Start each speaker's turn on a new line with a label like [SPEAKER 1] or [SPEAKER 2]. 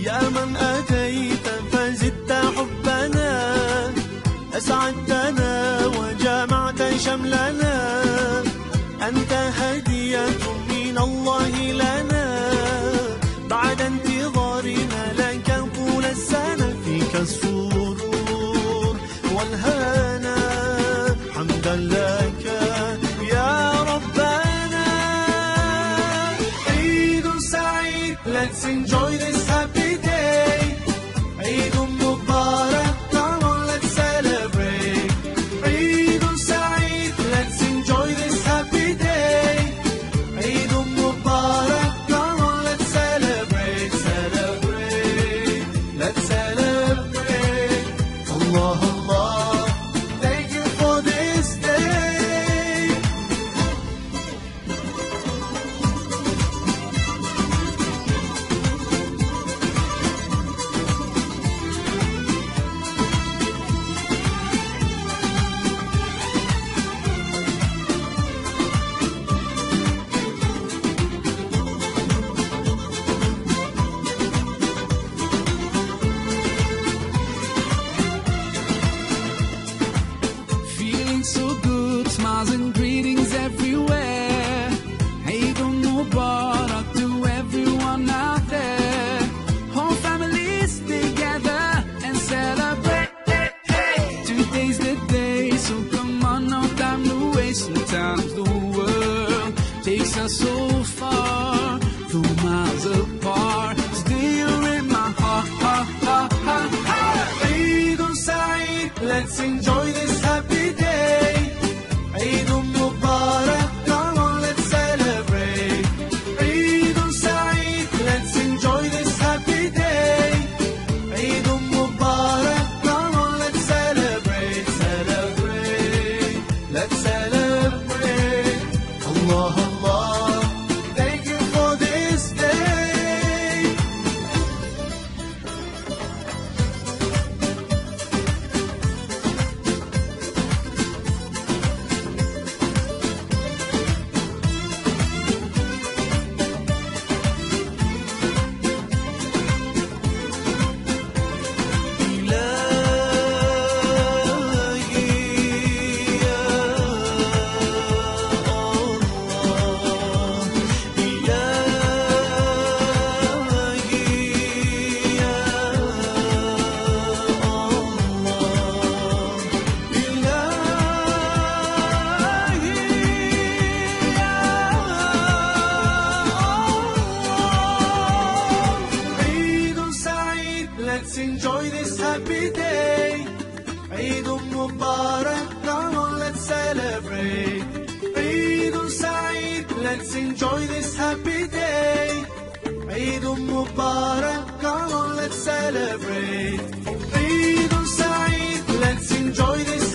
[SPEAKER 1] يا من أتيت فزدت حبنا، أسعدتنا وجمعت شملنا، أنت هدية من الله لنا، بعد انتظارنا لك طول السنة، فيك السرور والهنا، حمدا لك يا ربنا. عيد سعيد، let's enjoy this happy day. عيد مبارك، come on let's celebrate. عيد سعيد، let's enjoy this happy day. عيد مبارك، come on let's celebrate, celebrate, let's celebrate. Allah Allah, thank you for this day.
[SPEAKER 2] Feeling so good, smiles and greetings everywhere. Eid Mubarak to everyone out there. Whole families together and celebrate. Today's the day, so come on, no time to waste. Sometimes the world takes us so far, though miles apart. Still you're in my heart, heart, heart, heart, heart.
[SPEAKER 1] عيد سعيد, let's enjoy this happy day. عيد مبارك, come on let's celebrate. عيد سعيد, let's enjoy this happy day. عيد مبارك, come on let's celebrate, celebrate, let's celebrate. Allah Allah, thank you for this day. Let's enjoy this happy day. Eid Mubarak, come on let's celebrate. Eid Saeed, let's enjoy this happy day. Eid Mubarak, come on let's celebrate. Eid Saeed, let's enjoy this